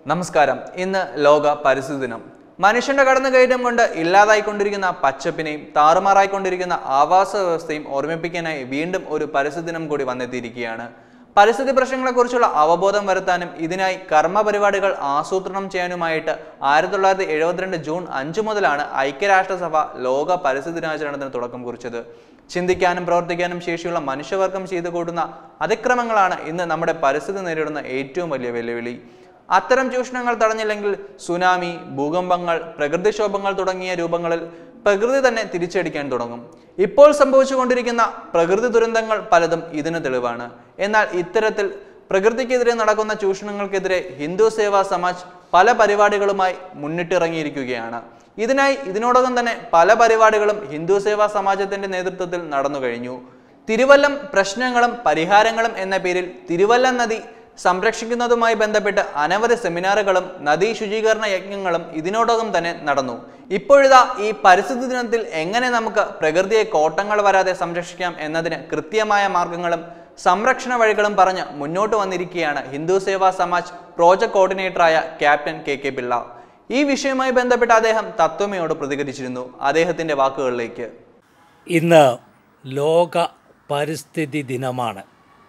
നമസ്കാരം. ഇന്ന് ലോക പരിസ്ഥിതി ദിനം. മനുഷ്യന്റെ കടന്നുകയറ്റം കൊണ്ട് ഇല്ലാതായിക്കൊണ്ടിരിക്കുന്ന പച്ചപ്പിനെയും താറുമാറായിക്കൊണ്ടിരിക്കുന്ന ആവാസ വ്യവസ്ഥയും ഓർമ്മിപ്പിക്കാനായി വീണ്ടും ഒരു പരിസ്ഥിതി ദിനം കൂടി വന്നെത്തിയിരിക്കുകയാണ്. പരിസ്ഥിതി പ്രശ്നങ്ങളെക്കുറിച്ചുള്ള അവബോധം വരുത്താനും ഇതിനായി കർമ്മ പരിപാടികൾ ആസൂത്രണം ചെയ്യാനുമായിട്ട് 1972 ജൂൺ 5 മുതലാണ് ഐക്യരാഷ്ട്രസഭ ലോക പരിസ്ഥിതി ദിനാചരണത്തിന് തുടക്കം കുറിച്ചത്. ചിന്തിക്കാനും പ്രവർത്തിക്കാനും ശേഷിയുള്ള മനുഷ്യവർഗം ചെയ്തു കൂട്ടുന്ന അതിക്രമങ്ങളാണ് ഇന്ന് നമ്മുടെ പരിസ്ഥിതി നേരിടുന്ന ഏറ്റവും വലിയ വെല്ലുവിളി. അത്തരം ചൂഷണങ്ങൾ തടഞ്ഞില്ലെങ്കിൽ സുനാമി, ഭൂകമ്പങ്ങൾ, പ്രകൃതിക്ഷോഭങ്ങൾ തുടങ്ങിയ രൂപങ്ങളിൽ പ്രകൃതി തന്നെ തിരിച്ചടിക്കാൻ തുടങ്ങും. ഇപ്പോൾ സംഭവിച്ചുകൊണ്ടിരിക്കുന്ന പ്രകൃതി ദുരന്തങ്ങൾ പലതും ഇതിന് തെളിവാണ്. എന്നാൽ ഇത്തരത്തിൽ പ്രകൃതിക്കെതിരെ നടക്കുന്ന ചൂഷണങ്ങൾക്കെതിരെ ഹിന്ദു സേവാ സമാജ് പല പരിപാടികളുമായി മുന്നിട്ടിറങ്ങിയിരിക്കുകയാണ്. ഇതിനോടകം തന്നെ പല പരിപാടികളും ഹിന്ദു സേവാ സമാജത്തിന്റെ നേതൃത്വത്തിൽ നടന്നു കഴിഞ്ഞു. തിരുവല്ലം പ്രശ്നങ്ങളും പരിഹാരങ്ങളും എന്ന പേരിൽ തിരുവല്ലം നദി സംരക്ഷിക്കുന്നതുമായി ബന്ധപ്പെട്ട് അനവധി സെമിനാറുകളും നദീ ശുചീകരണ യജ്ഞങ്ങളും ഇതിനോടകം തന്നെ നടന്നു. ഇപ്പോഴിതാ ഈ പരിസ്ഥിതി ദിനത്തിൽ എങ്ങനെ നമുക്ക് പ്രകൃതിയെ കോട്ടങ്ങൾ വരാതെ സംരക്ഷിക്കാം എന്നതിന് കൃത്യമായ മാർഗങ്ങളും സംരക്ഷണ വഴികളും പറഞ്ഞ് മുന്നോട്ട് വന്നിരിക്കുകയാണ് ഹിന്ദു സേവാ സമാജ് പ്രോജക്ട് കോർഡിനേറ്ററായ ക്യാപ്റ്റൻ കെ പിള്ള. ഈ വിഷയവുമായി ബന്ധപ്പെട്ട് അദ്ദേഹം തത്വമയോട് പ്രതികരിച്ചിരുന്നു. അദ്ദേഹത്തിന്റെ വാക്കുകളിലേക്ക്. ഇന്ന് ലോക പരിസ്ഥിതി ദിനമാണ്.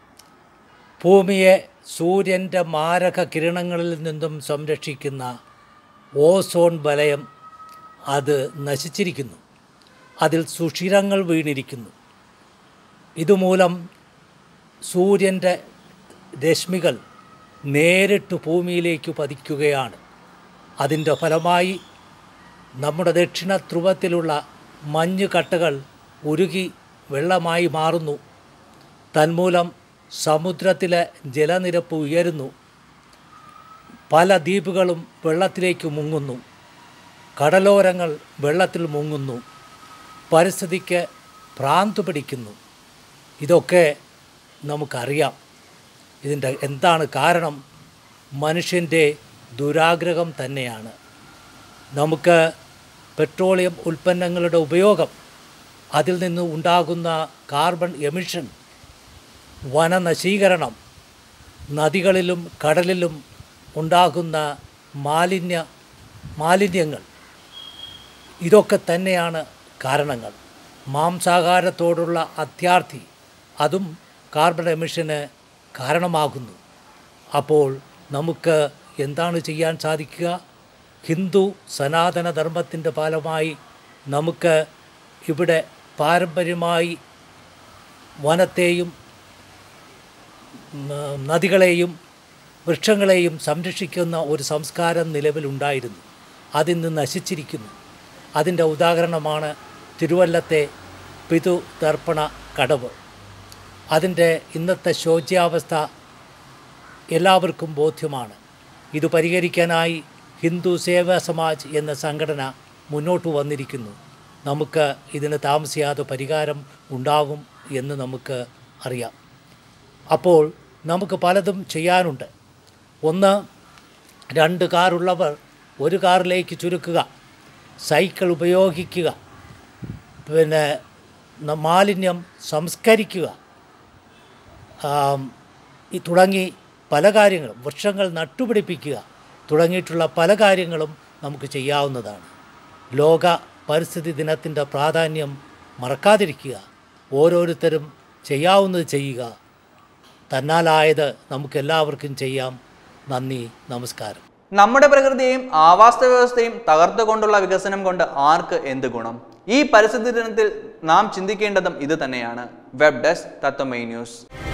ഭൂമിയെ സൂര്യൻ്റെ മാരക കിരണങ്ങളിൽ നിന്നും സംരക്ഷിക്കുന്ന ഓസോൺ വലയം അത് നശിച്ചിരിക്കുന്നു. അതിൽ സുഷിരങ്ങൾ വീണിരിക്കുന്നു. ഇതുമൂലം സൂര്യൻ്റെ രശ്മികൾ നേരിട്ട് ഭൂമിയിലേക്ക് പതിക്കുകയാണ്. അതിൻ്റെ ഫലമായി നമ്മുടെ ദക്ഷിണ ധ്രുവത്തിലുള്ള മഞ്ഞുകട്ടകൾ ഉരുകി വെള്ളമായി മാറുന്നു. തന്മൂലം സമുദ്രത്തിലെ ജലനിരപ്പ് ഉയരുന്നു. പല ദ്വീപുകളും വെള്ളത്തിലേക്ക് മുങ്ങുന്നു. കടലോരങ്ങൾ വെള്ളത്തിൽ മുങ്ങുന്നു. പരിസ്ഥിതിക്ക് ഭ്രാന്ത് പിടിക്കുന്നു. ഇതൊക്കെ നമുക്കറിയാം. ഇതിൻ്റെ എന്താണ് കാരണം? മനുഷ്യൻ്റെ ദുരാഗ്രഹം തന്നെയാണ്. നമുക്ക് പെട്രോളിയം ഉൽപ്പന്നങ്ങളുടെ ഉപയോഗം, അതിൽ നിന്ന് ഉണ്ടാകുന്ന കാർബൺ എമിഷൻ, വനനശീകരണം, നദികളിലും കടലിലും ഉണ്ടാകുന്ന മാലിന്യങ്ങൾ, ഇതൊക്കെ തന്നെയാണ് കാരണങ്ങൾ. മാംസാഹാരത്തോടുള്ള അത്യാർത്തി, അതും കാർബൺ എമിഷന് കാരണമാകുന്നു. അപ്പോൾ നമുക്ക് എന്താണ് ചെയ്യാൻ സാധിക്കുക? ഹിന്ദു സനാതന ധർമ്മത്തിൻ്റെ ഫലമായി നമുക്ക് ഇവിടെ പാരമ്പര്യമായി വനത്തെയും നദികളെയും വൃക്ഷങ്ങളെയും സംരക്ഷിക്കുന്ന ഒരു സംസ്കാരം നിലവിലുണ്ടായിരുന്നു. അതിന്ന് നശിച്ചിരിക്കുന്നു. അതിൻ്റെ ഉദാഹരണമാണ് തിരുവല്ലത്തെ പിതൃതർപ്പണ കടവ്. അതിൻ്റെ ഇന്നത്തെ ശോച്യാവസ്ഥ എല്ലാവർക്കും ബോധ്യമാണ്. ഇത് പരിഹരിക്കാനായി ഹിന്ദു സേവാ സമാജ് എന്ന സംഘടന മുന്നോട്ട് വന്നിരിക്കുന്നു. നമുക്ക് ഇതിന് താമസിയാതെ പരിഹാരം ഉണ്ടാകും എന്ന് നമുക്ക് അറിയാം. അപ്പോൾ നമുക്ക് പലതും ചെയ്യാനുണ്ട്. ഒന്ന്, 2 കാറുള്ളവർ 1 കാറിലേക്ക് ചുരുക്കുക, സൈക്കിൾ ഉപയോഗിക്കുക, പിന്നെ മാലിന്യം സംസ്കരിക്കുക, തുടങ്ങി പല കാര്യങ്ങളും, വൃക്ഷങ്ങൾ നട്ടുപിടിപ്പിക്കുക തുടങ്ങിയിട്ടുള്ള പല കാര്യങ്ങളും നമുക്ക് ചെയ്യാവുന്നതാണ്. ലോക പരിസ്ഥിതി ദിനത്തിൻ്റെ പ്രാധാന്യം മറക്കാതിരിക്കുക. ഓരോരുത്തരും ചെയ്യാവുന്നത് ചെയ്യുക. തന്നാലായത് നമുക്കെല്ലാവർക്കും ചെയ്യാം. നന്ദി, നമസ്കാരം. നമ്മുടെ പ്രകൃതിയെയും ആവാസ വ്യവസ്ഥയും തകർത്തുകൊണ്ടുള്ള വികസനം കൊണ്ട് ആർക്ക് എന്ത് ഗുണം? ഈ പരിസ്ഥിതി ദിനത്തിൽ നാം ചിന്തിക്കേണ്ടതും ഇത് തന്നെയാണ്. Web desk Tatwamayi news.